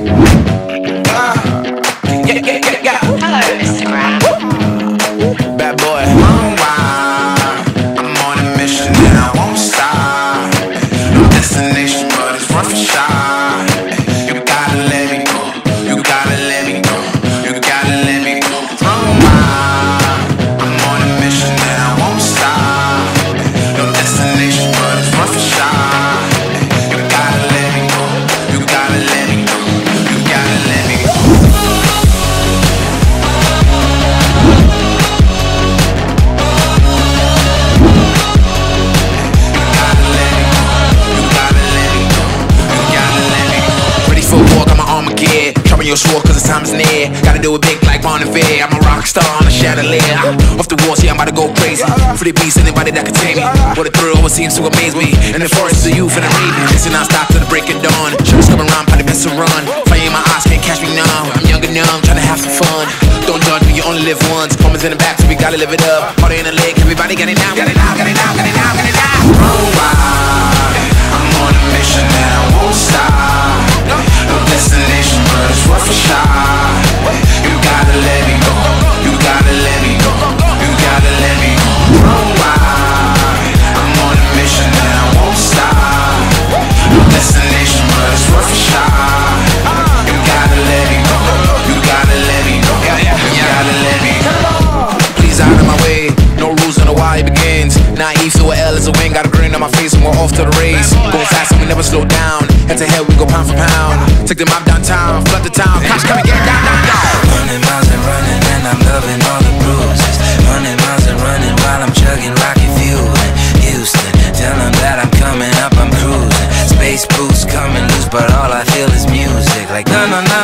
Hello, Instagram. Bad boy. I'm on a mission and I won't stop. No destination, but it's worth a shot. You gotta let me go. You gotta let me go. You gotta let me go. I'm on a mission and I won't stop. No destination, but it's worth a shot. You gotta let me go. You gotta let me go. You gotta let me go. Sharpen your sword cause the time is near. Gotta do it big like Bon Iver. I'm a rock star on a chandelier. Off the walls, yeah, I'm about to go crazy. For the beast, anybody that can tame me. What a thrill, what seems to amaze me. In the forest, the youth and the raven. Listen, I'll stop till the break of dawn. Shutters coming around, probably best to run. Fire in my eyes, can't catch me now. I'm young and numb, trying to have some fun. Don't judge me, you only live once. Moments in the back, so we gotta live it up. Party in the lake, everybody get it now. Get it now, get it now, get it now, get it now. I'm on a mission and I won't stop. No destination, but it's worth a shot. You gotta let me go. You gotta let me go. You gotta let me go. I'm on a mission and I won't stop. No destination, but it's worth a shot. You gotta let me go. You gotta let me go. You gotta let me go. Please out of my way. No rules on the why it begins. Naive to a L is a win. Got a grin on my face and we're off to the race. Going fast and we never slow down. Head to head we go pound for pound. Take the mob downtown, flood the town. Cops come and get down, down, down. 100 miles and running and I'm loving all the bruises. 100 miles and running while I'm chugging rocket fuel in Houston. Tell them that I'm coming up, I'm cruising. Space boots coming loose, but all I feel is music. Like no, no, no.